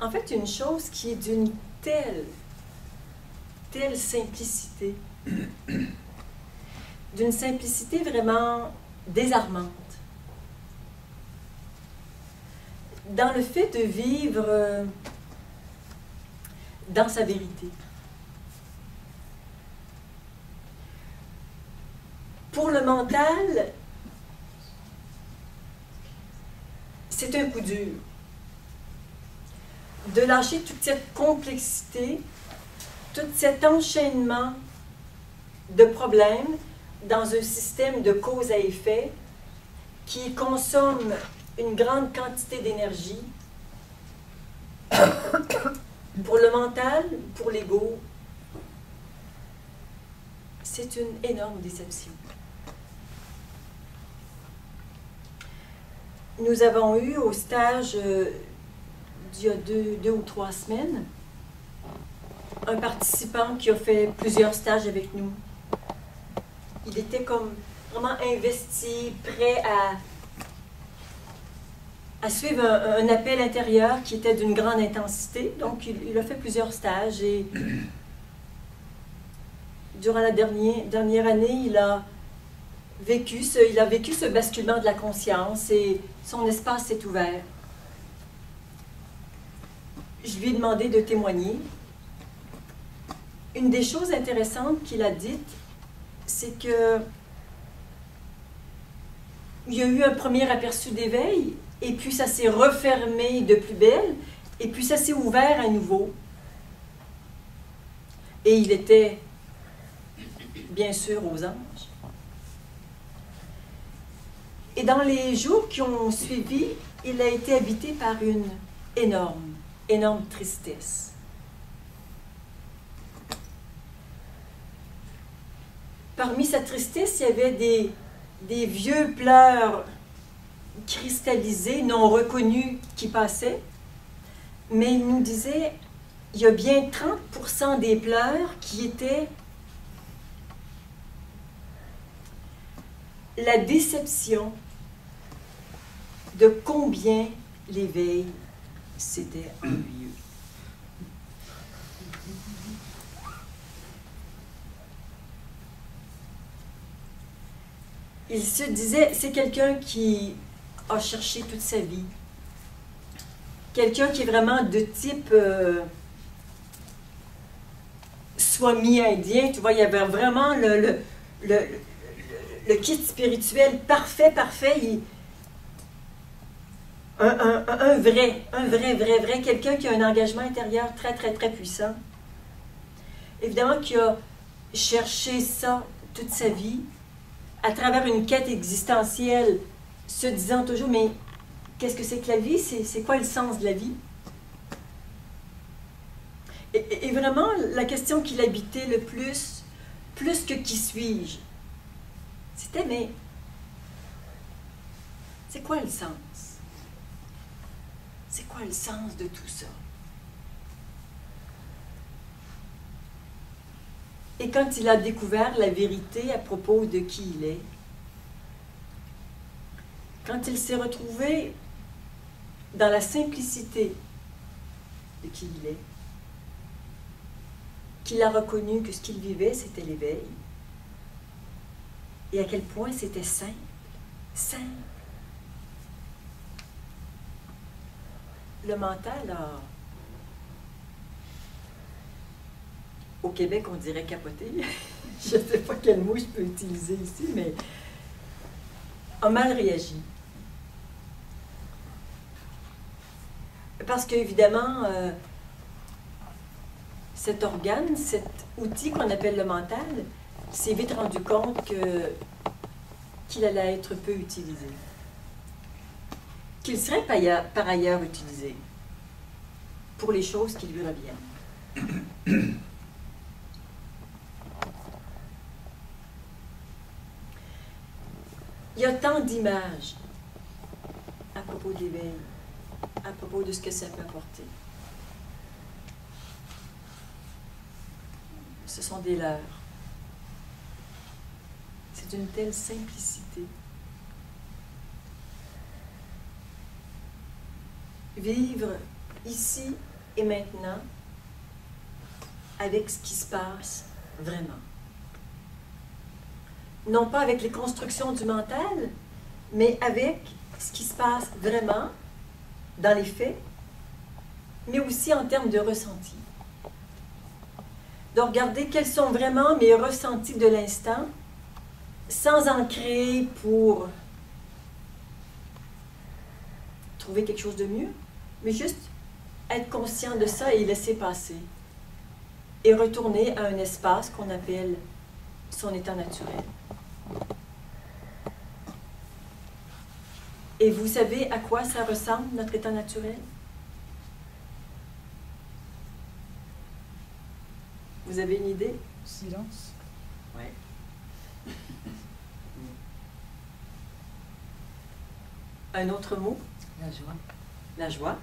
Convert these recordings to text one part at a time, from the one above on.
En fait, une chose qui est d'une telle simplicité, d'une simplicité vraiment désarmante, dans le fait de vivre dans sa vérité. Pour le mental, c'est un coup dur de lâcher toute cette complexité, tout cet enchaînement de problèmes dans un système de cause à effet qui consomme une grande quantité d'énergie. Pour le mental, pour l'ego, c'est une énorme déception. Nous avons eu au stage d'il y a deux ou 3 semaines un participant qui a fait plusieurs stages avec nous. Il était comme vraiment investi, prêt à suivre un appel intérieur qui était d'une grande intensité. Donc, il a fait plusieurs stages et durant la dernière année, il a vécu ce basculement de la conscience et son espace s'est ouvert. Je lui ai demandé de témoigner. Une des choses intéressantes qu'il a dites, c'est que il y a eu un premier aperçu d'éveil, et puis ça s'est refermé de plus belle, et puis ça s'est ouvert à nouveau. Et il était, bien sûr, aux anges. Et dans les jours qui ont suivi, il a été habité par une énorme tristesse. Parmi sa tristesse, il y avait des vieux pleurs cristallisés, non reconnus, qui passaient. Mais il nous disait, il y a bien 30% des pleurs qui étaient la déception de combien l'éveil c'était ennuyeux. Il se disait, c'est quelqu'un qui a cherché toute sa vie. Quelqu'un qui est vraiment de type swami indien. Tu vois, il y avait vraiment le kit spirituel parfait. Un vrai, quelqu'un qui a un engagement intérieur très puissant. Évidemment, qui a cherché ça toute sa vie, à travers une quête existentielle, se disant toujours, mais qu'est-ce que c'est que la vie? C'est quoi le sens de la vie? Et vraiment, la question qui l'habitait le plus que qui suis-je, c'était, mais c'est quoi le sens? C'est quoi le sens de tout ça? Et quand il a découvert la vérité à propos de qui il est, quand il s'est retrouvé dans la simplicité de qui il est, qu'il a reconnu que ce qu'il vivait, c'était l'éveil, et à quel point c'était simple. Le mental a, au Québec, on dirait capoter. Je ne sais pas quel mot je peux utiliser ici, mais a mal réagi. Parce qu'évidemment, cet organe, cet outil qu'on appelle le mental, s'est vite rendu compte qu'il allait être peu utilisé. Qu'il serait par ailleurs utilisé pour les choses qui lui reviennent. Il y a tant d'images à propos de l'éveil, à propos de ce que ça peut apporter. Ce sont des leurres. C'est d'une telle simplicité. Vivre ici et maintenant avec ce qui se passe vraiment. Non pas avec les constructions du mental, mais avec ce qui se passe vraiment dans les faits, mais aussi en termes de ressenti. De regarder quels sont vraiment mes ressentis de l'instant, sans en créer pour trouver quelque chose de mieux, mais juste être conscient de ça et laisser passer. Et retourner à un espace qu'on appelle son état naturel. Et vous savez à quoi ça ressemble, notre état naturel? Vous avez une idée? Silence. Oui. Un autre mot? La joie. La joie.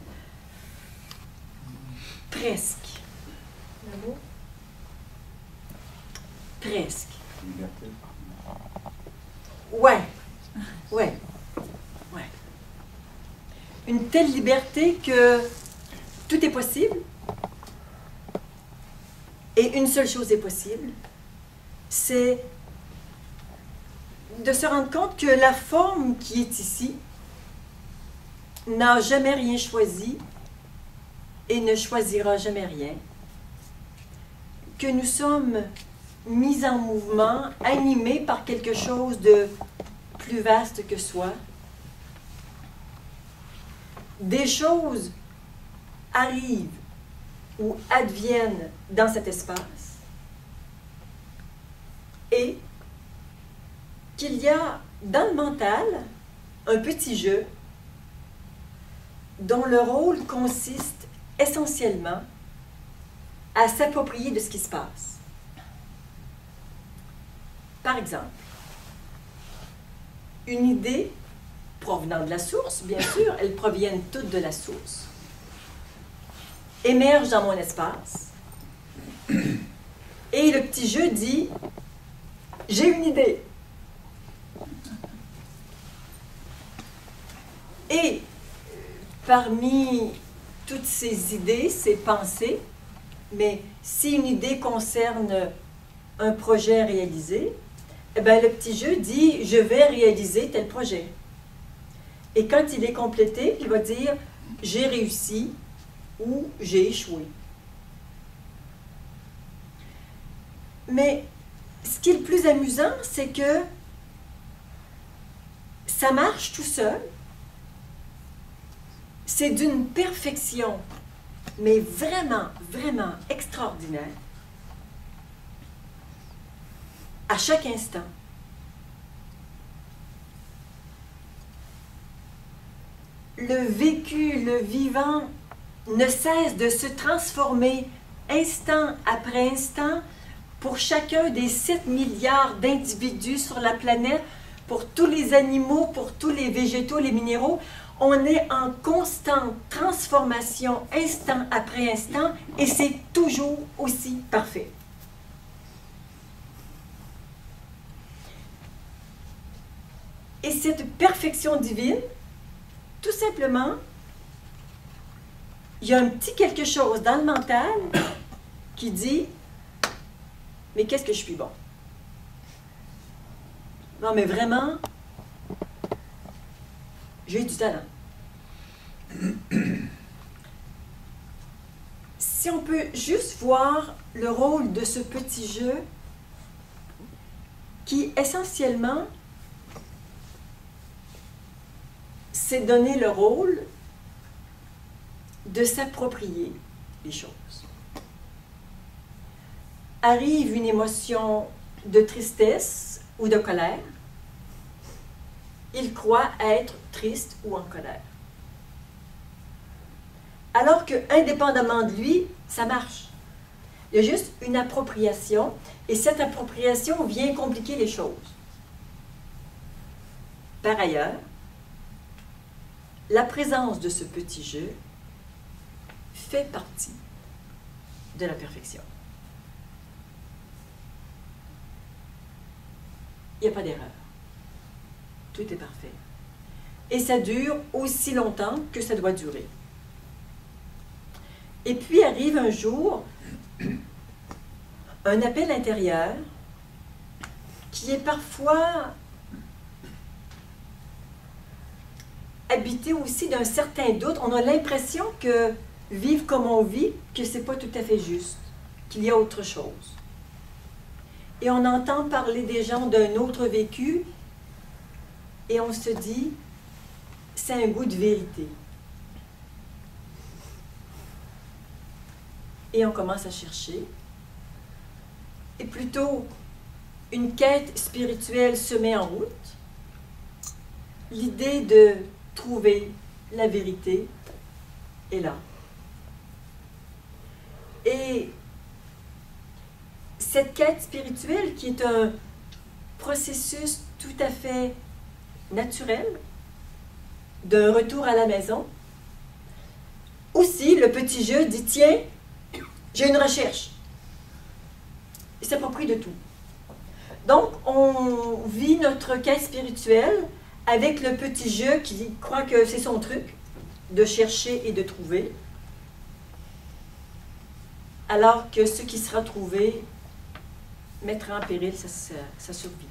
Presque. Un mot? Presque. Liberté. Ouais. Ouais. Ouais. Une telle liberté que tout est possible. Et une seule chose est possible, c'est de se rendre compte que la forme qui est ici n'a jamais rien choisi et ne choisira jamais rien. Que nous sommes mis en mouvement, animés par quelque chose de plus vaste que soi. Des choses arrivent ou adviennent dans cet espace et qu'il y a dans le mental un petit jeu dont le rôle consiste essentiellement à s'approprier de ce qui se passe. Par exemple, une idée provenant de la source, bien sûr, elles proviennent toutes de la source, émerge dans mon espace et le petit jeu dit « J'ai une idée ». Et parmi toutes ces idées, ces pensées, mais si une idée concerne un projet réalisé, eh bien, le petit jeu dit « Je vais réaliser tel projet ». Et quand il est complété, il va dire « J'ai réussi » ou « J'ai échoué ». Mais ce qui est le plus amusant, c'est que ça marche tout seul. C'est d'une perfection, mais vraiment, vraiment extraordinaire. À chaque instant. Le vécu, le vivant ne cesse de se transformer instant après instant pour chacun des 7 milliards d'individus sur la planète, pour tous les animaux, pour tous les végétaux, les minéraux. On est en constante transformation instant après instant et c'est toujours aussi parfait. Et cette perfection divine, tout simplement, il y a un petit quelque chose dans le mental qui dit « Mais qu'est-ce que je suis bon? Non, mais vraiment, j'ai du talent. » Si on peut juste voir le rôle de ce petit jeu qui, essentiellement, c'est donner le rôle de s'approprier les choses. Arrive une émotion de tristesse ou de colère, il croit être triste ou en colère. Alors que, indépendamment de lui, ça marche. Il y a juste une appropriation, et cette appropriation vient compliquer les choses. Par ailleurs, la présence de ce petit jeu fait partie de la perfection. Il n'y a pas d'erreur. Tout est parfait. Et ça dure aussi longtemps que ça doit durer. Et puis arrive un jour un appel intérieur qui est parfois habité aussi d'un certain doute. On a l'impression que vivre comme on vit, que c'est pas tout à fait juste, qu'il y a autre chose. Et on entend parler des gens d'un autre vécu et on se dit, c'est un goût de vérité. Et on commence à chercher. Et plutôt, une quête spirituelle se met en route. L'idée de trouver la vérité est là. Et cette quête spirituelle, qui est un processus tout à fait naturel, d'un retour à la maison, aussi, le petit jeu dit, tiens, j'ai une recherche. Il s'approprie de tout. Donc, on vit notre quête spirituelle avec le petit jeu qui croit que c'est son truc, de chercher et de trouver, alors que ce qui sera trouvé mettra en péril sa survie.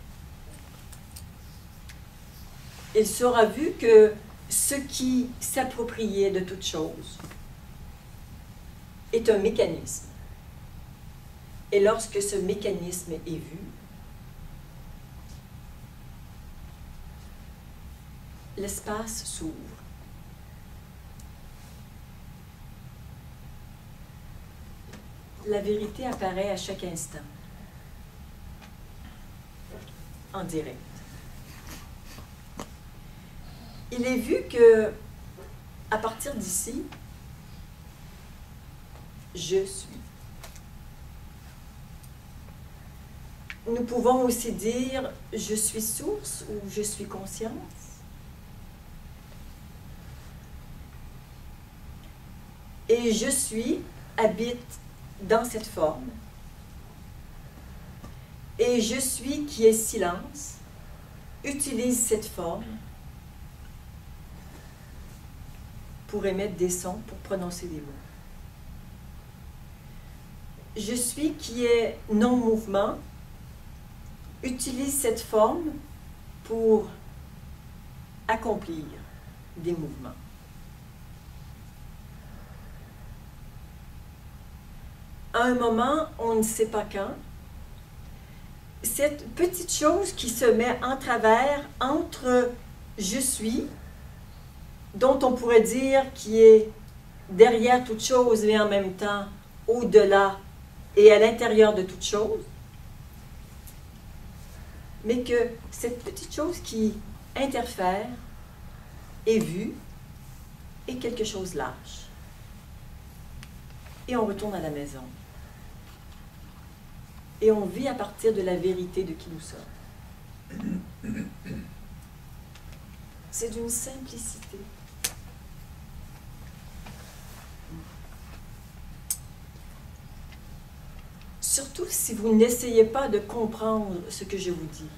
Il sera vu que ce qui s'appropriait de toute chose est un mécanisme. Et lorsque ce mécanisme est vu, l'espace s'ouvre. La vérité apparaît à chaque instant, en direct. Il est vu que, à partir d'ici, je suis. Nous pouvons aussi dire « je suis source » ou « je suis conscience ». Et « je suis » habite dans cette forme. Et « je suis » qui est silence utilise cette forme pour émettre des sons, pour prononcer des mots. « Je suis » qui est non-mouvement utilise cette forme pour accomplir des mouvements. À un moment, on ne sait pas quand, cette petite chose qui se met en travers entre « je suis », dont on pourrait dire qui est derrière toute chose et en même temps au-delà et à l'intérieur de toute chose, mais que cette petite chose qui interfère est vue et quelque chose lâche. Et on retourne à la maison. Et on vit à partir de la vérité de qui nous sommes. C'est d'une simplicité. Surtout si vous n'essayez pas de comprendre ce que je vous dis.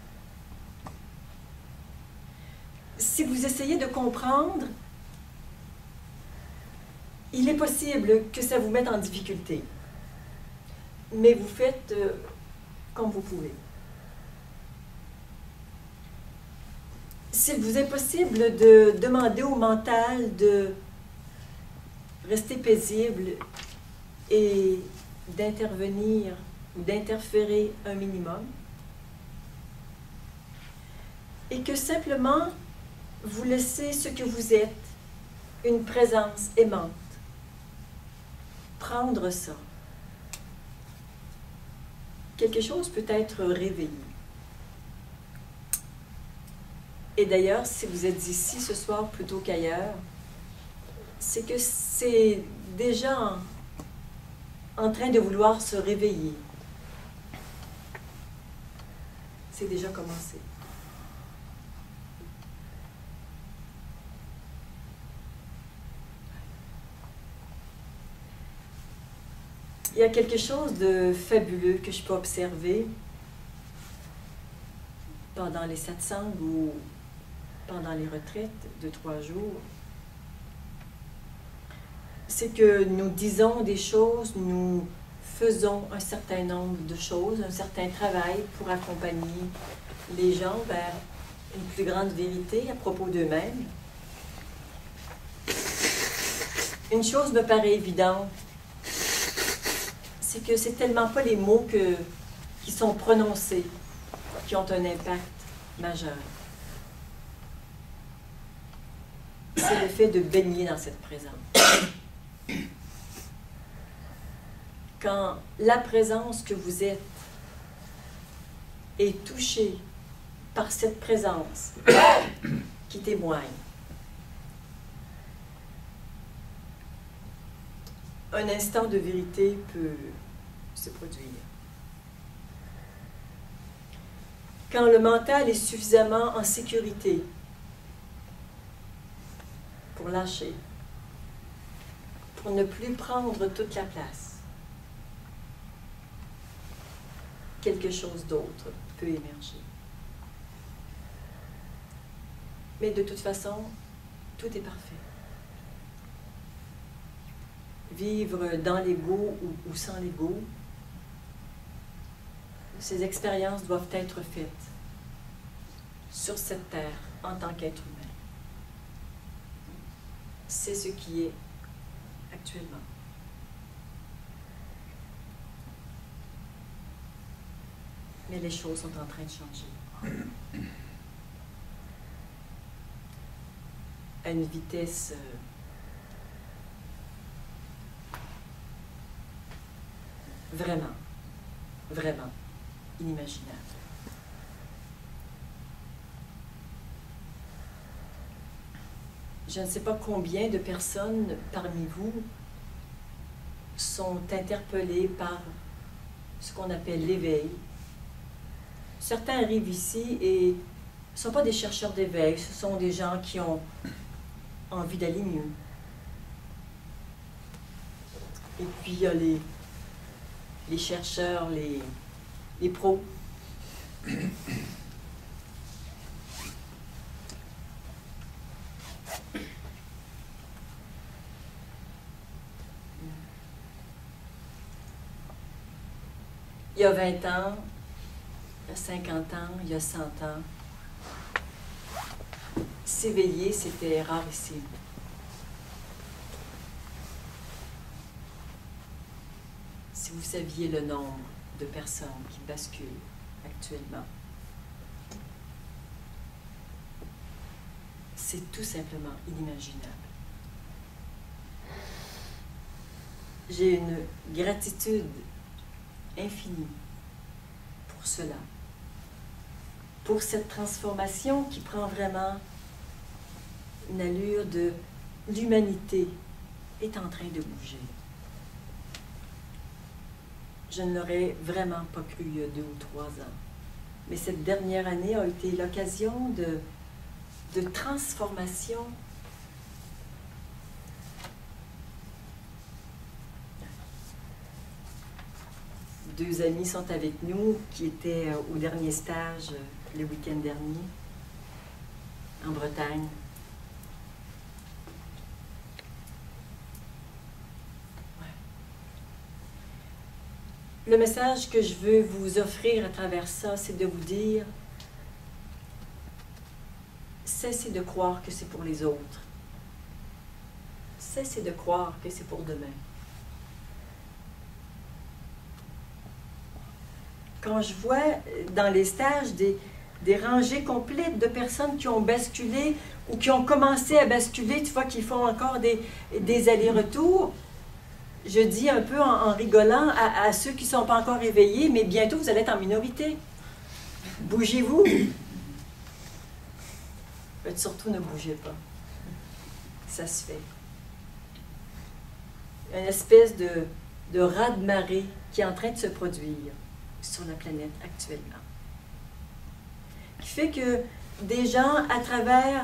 Si vous essayez de comprendre, il est possible que ça vous mette en difficulté. Mais vous faites comme vous pouvez. S'il vous est possible de demander au mental de rester paisible et d'intervenir ou d'interférer un minimum, et que simplement vous laissez ce que vous êtes, une présence aimante, prendre ça. Quelque chose peut être réveillé. Et d'ailleurs, si vous êtes ici ce soir plutôt qu'ailleurs, c'est que c'est déjà en train de vouloir se réveiller. C'est déjà commencé. Il y a quelque chose de fabuleux que je peux observer pendant les satsangs ou pendant les retraites de 3 jours. c'est que nous disons des choses, nous faisons un certain nombre de choses, un certain travail pour accompagner les gens vers une plus grande vérité à propos d'eux-mêmes. Une chose me paraît évidente, c'est que c'est tellement pas les mots qui sont prononcés qui ont un impact majeur. C'est le fait de baigner dans cette présence. Quand la présence que vous êtes est touchée par cette présence qui témoigne, un instant de vérité peut se produire. Quand le mental est suffisamment en sécurité pour lâcher, pour ne plus prendre toute la place, quelque chose d'autre peut émerger. Mais de toute façon, tout est parfait. Vivre dans l'ego ou sans l'ego, ces expériences doivent être faites sur cette terre en tant qu'être humain. C'est ce qui est actuellement. Mais les choses sont en train de changer. À une vitesse vraiment inimaginable. Je ne sais pas combien de personnes parmi vous sont interpellées par ce qu'on appelle l'éveil. Certains arrivent ici et ne sont pas des chercheurs d'éveil, ce sont des gens qui ont envie d'aller mieux. Et puis il y a les chercheurs, les pros. Il y a 20 ans, il y a 50 ans, il y a 100 ans, s'éveiller, c'était rarissime. Si vous saviez le nombre de personnes qui basculent actuellement, c'est tout simplement inimaginable. J'ai une gratitude infinie pour cela, pour cette transformation qui prend vraiment une allure de l'humanité est en train de bouger. Je ne l'aurais vraiment pas cru il y a 2 ou 3 ans. Mais cette dernière année a été l'occasion de transformation. Deux amis sont avec nous qui étaient au dernier stage le week-end dernier en Bretagne. Le message que je veux vous offrir à travers ça, c'est de vous dire, cessez de croire que c'est pour les autres. Cessez de croire que c'est pour demain. Quand je vois dans les stages des rangées complètes de personnes qui ont basculé ou qui ont commencé à basculer, tu vois, qui font encore des allers-retours, je dis un peu en rigolant à ceux qui ne sont pas encore éveillés, mais bientôt vous allez être en minorité. Bougez-vous. Surtout ne bougez pas. Ça se fait. Une espèce de raz-de-marée qui est en train de se produire sur la planète actuellement. Qui fait que des gens, à travers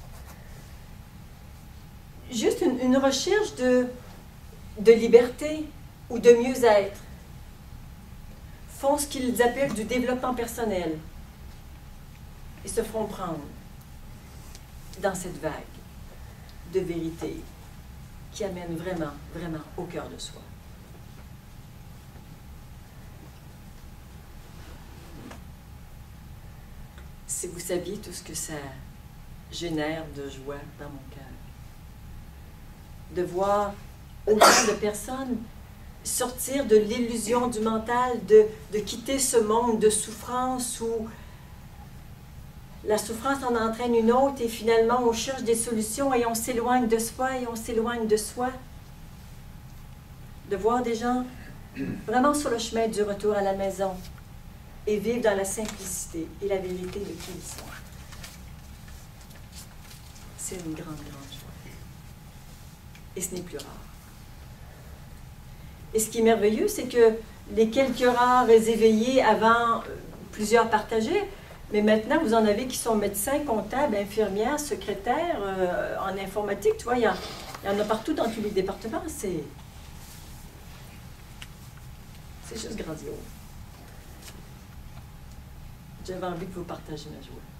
juste une recherche de liberté ou de mieux-être, font ce qu'ils appellent du développement personnel et se feront prendre dans cette vague de vérité qui amène vraiment, vraiment au cœur de soi. Si vous saviez tout ce que ça génère de joie dans mon cœur, de voir autant de personnes sortir de l'illusion du mental, de quitter ce monde de souffrance où la souffrance en entraîne une autre et finalement on cherche des solutions et on s'éloigne de soi et on s'éloigne de soi. De voir des gens vraiment sur le chemin du retour à la maison et vivre dans la simplicité et la vérité de qui ils sont. C'est une grande, grande joie. Et ce n'est plus rare. Et ce qui est merveilleux, c'est que les quelques rares éveillés avant, plusieurs partageaient, mais maintenant, vous en avez qui sont médecins, comptables, infirmières, secrétaires, en informatique, tu vois, il y en a partout dans tous les départements. C'est juste grandiose. J'avais envie de vous partager ma joie.